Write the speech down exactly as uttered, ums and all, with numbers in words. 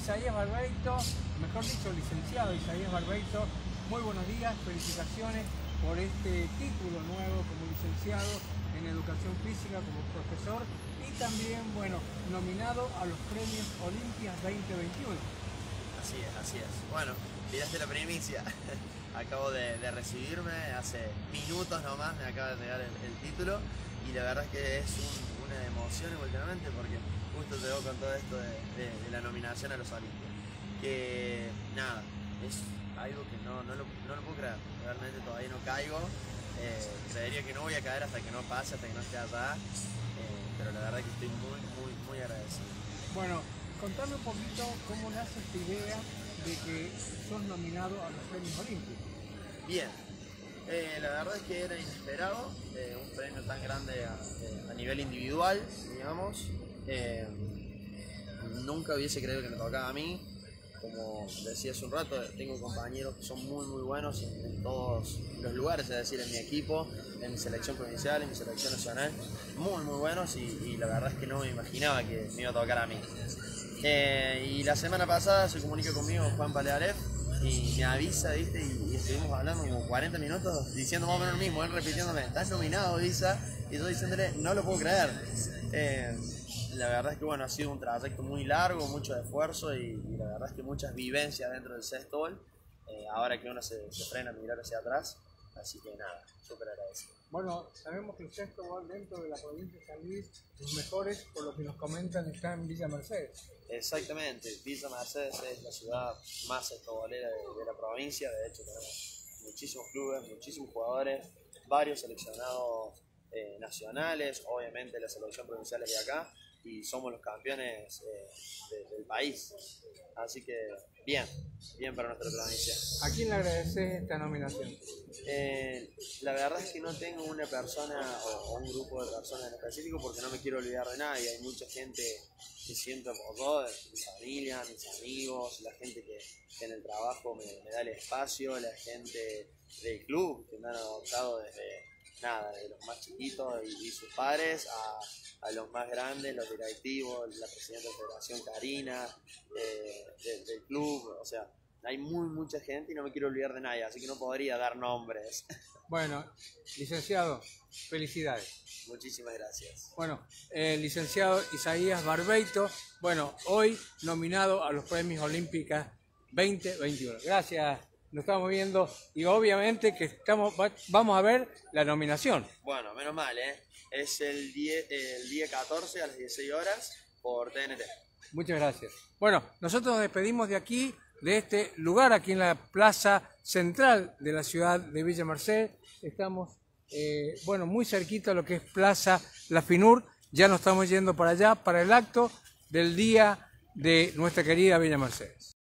Isaías Barbeito, mejor dicho, licenciado Isaías Barbeito. Muy buenos días, felicitaciones por este título nuevo como licenciado en Educación Física, como profesor, y también, bueno, nominado a los Premios Olimpias veinte veintiuno. Así es, así es. Bueno, tiraste la primicia. Acabo de, de recibirme, hace minutos nomás me acaba de llegar el, el título, y la verdad es que es un, una emoción últimamente porque justo te veo con todo esto de, de, de la nominación a los Olimpios. Que nada, es algo que no, no, lo, no lo puedo creer, realmente todavía no caigo. Eh, creería que no voy a caer hasta que no pase, hasta que no esté allá, eh, pero la verdad es que estoy muy, muy, muy agradecido. Bueno, contame un poquito cómo nace esta idea de que sos nominado a los Premios Olímpicos. Bien, eh, la verdad es que era inesperado, eh, un premio tan grande a, eh, a nivel individual, digamos. Eh, nunca hubiese creído que me tocaba a mí. Como decía hace un rato, tengo compañeros que son muy muy buenos en, en todos los lugares, es decir, en mi equipo, en mi selección provincial, en mi selección nacional, muy muy buenos, y, y la verdad es que no me imaginaba que me iba a tocar a mí. Eh, y la semana pasada se comunica conmigo Juan Palearef y me avisa, ¿viste? Y, y estuvimos hablando como cuarenta minutos diciendo más o menos lo mismo, él repitiéndome, estás nominado, Isa, y yo diciéndole, no lo puedo creer. Eh, La verdad es que bueno, ha sido un trayecto muy largo, mucho esfuerzo, y, y la verdad es que muchas vivencias dentro del sextol, eh, ahora que uno se, se frena a mirar hacia atrás, así que nada, súper agradecido. Bueno, sabemos que el sextol dentro de la provincia de San Luis, los mejores, por lo que nos comentan, está en Villa Mercedes. Exactamente, Villa Mercedes es la ciudad más sextolera de, de la provincia, de hecho tenemos muchísimos clubes, muchísimos jugadores, varios seleccionados eh, nacionales, obviamente la selección provincial es de acá, y somos los campeones eh, de, del país, así que bien, bien para nuestra provincia. ¿A quién le agradeces esta nominación? Eh, la verdad es que no tengo una persona o, o un grupo de personas en específico porque no me quiero olvidar de nadie. Hay mucha gente que siento por todo, mi familia, mis amigos, la gente que, que en el trabajo me, me da el espacio, la gente del club que me han adoptado desde nada, desde los más chiquitos y, y sus padres a, a los más grandes, los directivos, la presidenta de la federación Karina, eh, de, del club, o sea, hay muy mucha gente y no me quiero olvidar de nadie, así que no podría dar nombres. Bueno, licenciado, felicidades. Muchísimas gracias. Bueno, eh, licenciado Isaías Barbeito, bueno, hoy nominado a los Premios Olímpicos veinte veintiuno. Gracias, nos estamos viendo y obviamente que estamos, vamos a ver la nominación. Bueno, menos mal, ¿eh? Es el día, el día catorce a las dieciséis horas por T N T. Muchas gracias. Bueno, nosotros nos despedimos de aquí, de este lugar, aquí en la plaza central de la ciudad de Villa Mercedes. Estamos, eh, bueno, muy cerquita de lo que es Plaza La Finur. Ya nos estamos yendo para allá, para el acto del día de nuestra querida Villa Mercedes.